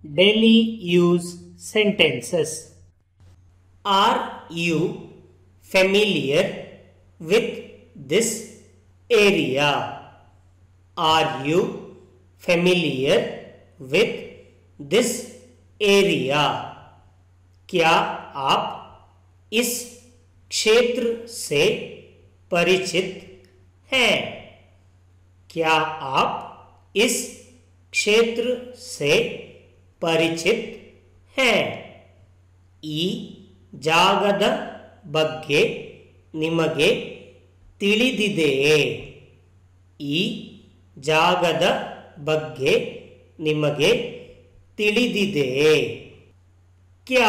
Daily use sentences. Are you familiar with this area? Are you familiar with this area? क्या आप इस क्षेत्र से परिचित हैं? क्या आप इस क्षेत्र से परिचित हैं? ಈ ಜಾಗದ ಬಗ್ಗೆ ನಿಮಗೆ ತಿಳಿದಿದೆಯೇ? ಈ ಜಾಗದ ಬಗ್ಗೆ ನಿಮಗೆ ತಿಳಿದಿದೆಯೇ? क्या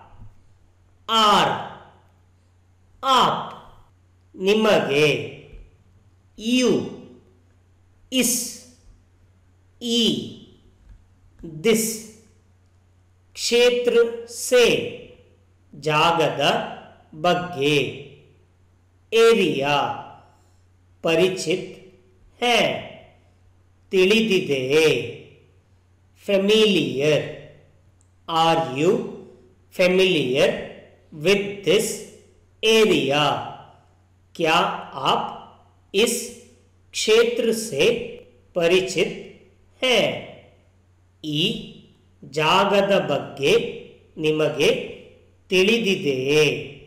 आर आप निಮಗೆ यू इस ई दिस क्षेत्र से ಜಾಗದ ಬಗ್ಗೆ एरिया परिचित है ತಿಳಿದಿದೆಯೇ? familiar are you familiar with this area? क्या आप इस क्षेत्र से परिचित हैं? ಈ ಜಾಗದ ಬಗ್ಗೆ ನಿಮಗೆ ತಿಳಿದಿದೆಯೇ?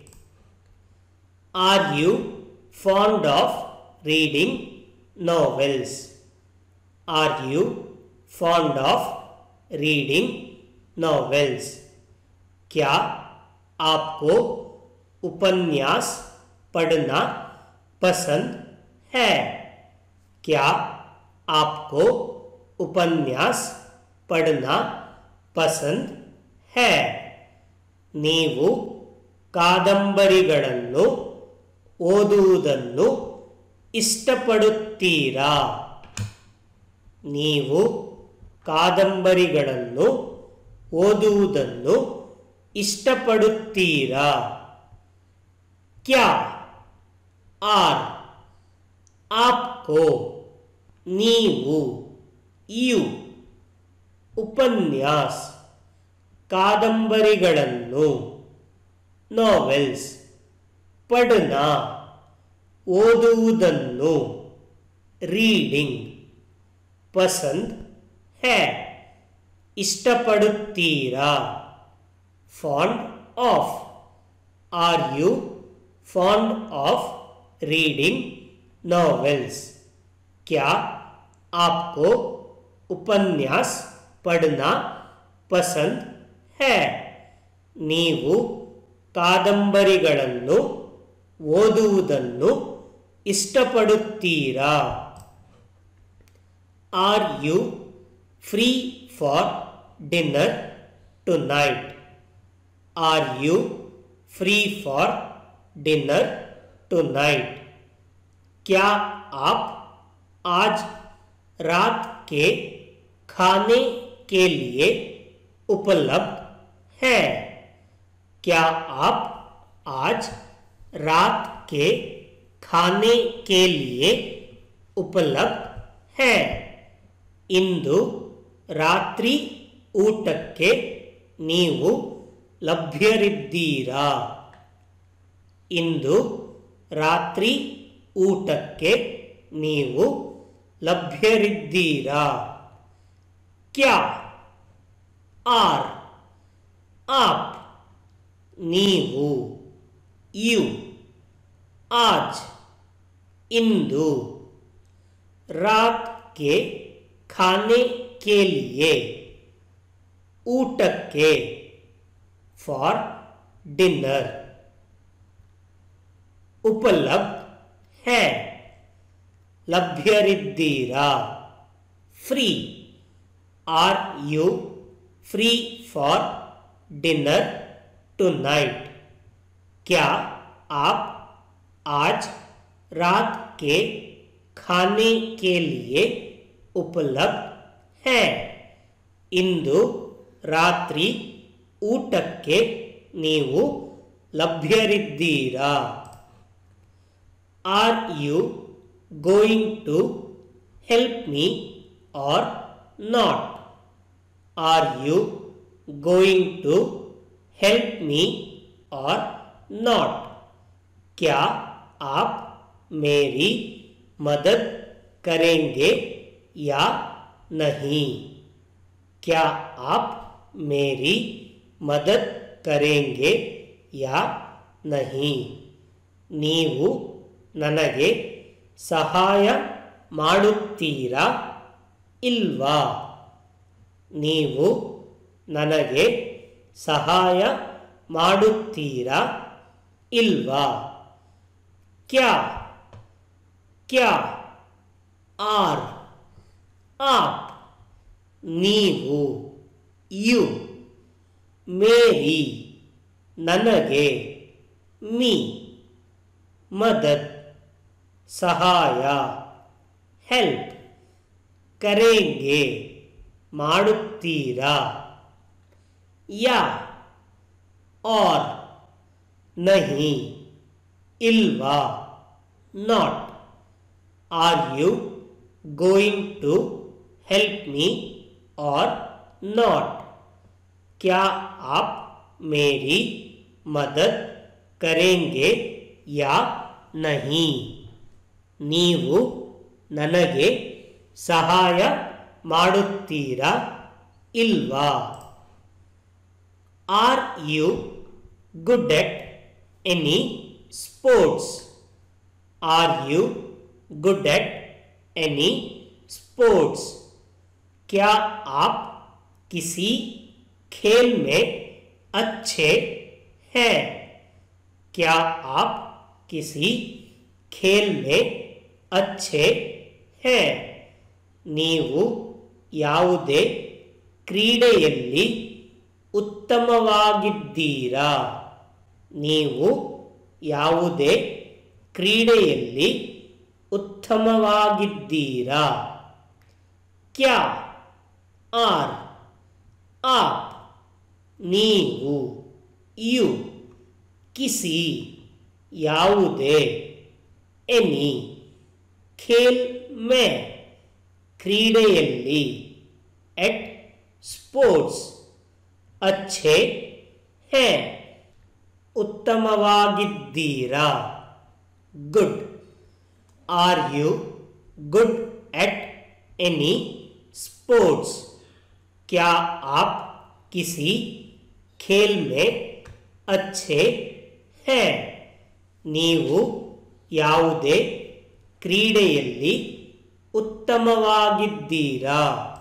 Are you fond of reading novels? Are you fond of reading novels? क्या आपको उपन्यास पढ़ना पसंद है? क्या आपको उपन्यास पढ़ना पसंद है? ನೀವು ಕಾದಂಬರಿಗಳನ್ನು ಓದುವುದನ್ನು ಇಷ್ಟಪಡುತ್ತೀರಾ? ನೀವು ಕಾದಂಬರಿಗಳನ್ನು ಓದುವುದನ್ನು ಇಷ್ಟಪಡುತ್ತೀರಾ? क्या आर आपको ನೀವು यू उपन्यास ಕಾದಂಬರಿಗಳನ್ನು novels ಪढ़ना ಓದುವುದನ್ನು reading पसंद है ಇಷ್ಟಪಡುತ್ತೀರಾ? fond of are you fond of reading novels? क्या आपको उपन्यास पढ़ना पसंद है? ನೀವು ಕಾದಂಬರಿಗಳನ್ನು ಓದುವುದನ್ನು ಇಷ್ಟಪಡುತ್ತೀರಾ? Are you free for dinner tonight? Are you free for dinner tonight? क्या आप आज रात के खाने के लिए उपलब्ध हैं? क्या आप आज रात के खाने के लिए उपलब्ध हैं? ಇಂದು ರಾತ್ರಿ ಊಟಕ್ಕೆ ನೀವು ಲಭ್ಯರಿದ್ದೀರಾ? ಇಂದು ರಾತ್ರಿ ಊಟಕ್ಕೆ ನೀವು ಲಭ್ಯರಿದ್ದೀರಾ? क्या आर आप ನೀವು यू आज इंदु रात के खाने के लिए ಊಟಕ್ಕೆ फॉर डिनर उपलब्ध है ಲಭ್ಯರಿದ್ದೀರಾ? Free are you free for dinner tonight? क्या आप आज रात के खाने के लिए उपलब्ध हैं? ಇಂದು ರಾತ್ರಿ ಊಟಕ್ಕೆ ನೀವು ಲಭ್ಯರಿದ್ದೀರಾ? Are you going to help me or not? Are you going to help me or not? क्या आप मेरी मदद करेंगे या नहीं? क्या आप मेरी मदद करेंगे या नहीं? ನೀವು ನನಗೆ ಸಹಾಯ ಮಾಡುತ್ತೀರಾ ಇಲ್ವಾ? ನೀವು ನನಗೆ ಸಹಾಯ ಮಾಡುತ್ತೀರಾ ಇಲ್ವಾ? क्या क्या आर आप ನೀವು यू मेरी ನನಗೆ मी मदद सहाय हेल्प करेंगे ಮಾಡುತ್ತೀರಾ या और नहीं इल्वा not? Are you going to help me or not? क्या आप मेरी मदद करेंगे या नहीं? ನೀವು ನನಗೆ ಸಹಾಯ ಮಾಡುತ್ತೀರಾ ಇಲ್ವಾ? Are you good at any sports? Are you good at any sports? क्या आप किसी खेल में अच्छे हैं? क्या आप किसी खेल में अच्छे हैं? ನೀವು ಯಾವುದೇ ಕ್ರೀಡೆಯಲ್ಲಿ ಉತ್ತಮವಾಗಿದ್ದೀರಾ? ನೀವು ಯಾವುದೇ ಕ್ರೀಡೆಯಲ್ಲಿ ಉತ್ತಮವಾಗಿದ್ದೀರಾ? क्या आर आप ನೀವು यू किसी ಯಾವುದೇ एनी खेल में ಕ್ರೀಡೆಯಲ್ಲಿ एट स्पोर्ट्स अच्छे हैं ಉತ್ತಮವಾಗಿದ್ದೀರಾ good? Are you good at any sports? क्या आप किसी खेल में अच्छे हैं? ನೀವು ಯಾವುದೇ ಕ್ರೀಡೆಯಲ್ಲಿ ಉತ್ತಮವಾಗಿದ್ದೀರಾ?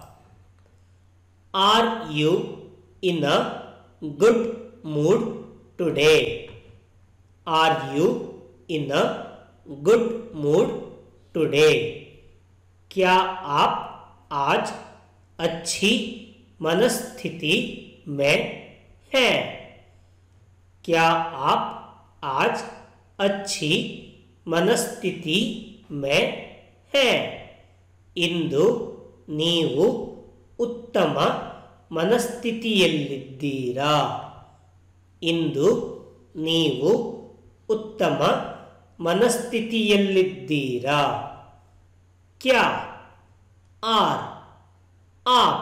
Are you in a good mood today? Are you in a good mood today? क्या आप आज अच्छी मनस्थिति में हैं? क्या आप आज अच्छी मनस्थिति में हैं? ಇಂದು ನೀವು ಉತ್ತಮ ಮನಸ್ಥಿತಿಯಲ್ಲಿದ್ದೀರಾ? ಇಂದು ನೀವು ಉತ್ತಮ ಮನಸ್ಥಿತಿಯಲ್ಲಿದ್ದೀರಾ? क्या आर आप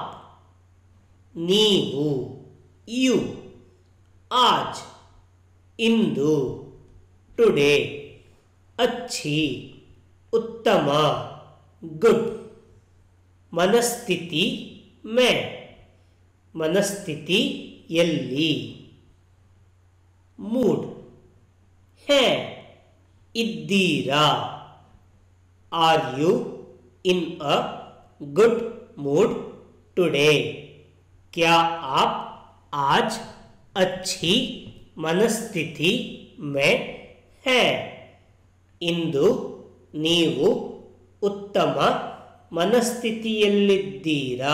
ನೀವು यू आज ಇಂದು टुडे अच्छी उत्तम गुड मनस्थिति में मनस्थितिಯಲ್ಲಿ मूड है इद्दीरा? Are you in a good mood today? क्या आप आज अच्छी मनस्थिति में हैं? ಇಂದು ನೀವು ಉತ್ತಮ ಮನಸ್ಥಿತಿಯಲ್ಲಿದ್ದೀರಾ?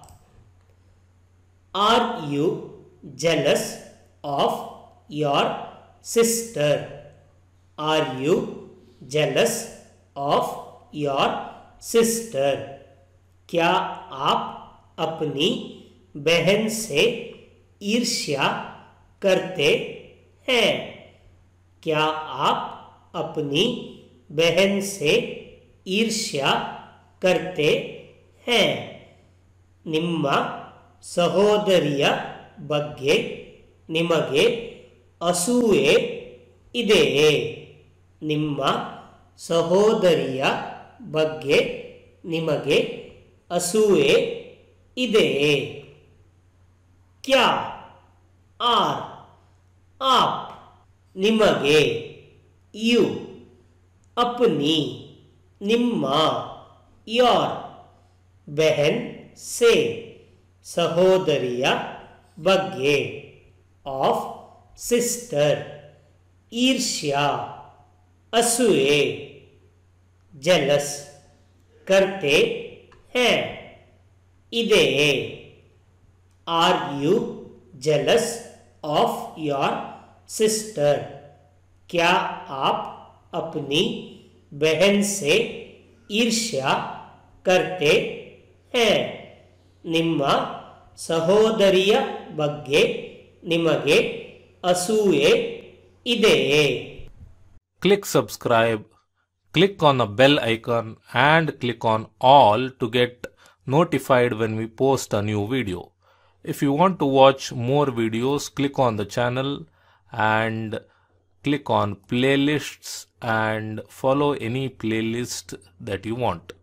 Are you jealous of your sister? Are you jealous of your sister? क्या आप अपनी बहन से ईर्ष्या करते हैं? क्या आप अपनी बहन से ईर्ष्या करते हैं? ನಿಮ್ಮ ಸಹೋದರಿಯ ಬಗ್ಗೆ ನಿಮಗೆ ಅಸೂಯೆ ಇದೆಯೇ? ನಿಮ್ಮ ಸಹೋದರಿಯ ಬಗ್ಗೆ ನಿಮಗೆ ಅಸೂಯೆ ಇದೆಯೇ? क्या आर आप निमगे यू अपनी निम्मा योर बहन से सहोदरिया बग्गे ऑफ सिस्टर ईर्ष्या असूये जेलस करते हैं इदे are you jealous of your sister? क्या आप अपनी बहन से ईर्ष्या करते हैं? ನಿಮ್ಮ ಸಹೋದರಿಯ ಬಗ್ಗೆ ನಿಮಗೆ ಅಸೂಯೆ ಇದೆಯೇ? Click subscribe, click on the bell icon and click on all to get notified when we post a new video. If you want to watch more videos, click on the channel and click on playlists and follow any playlist that you want.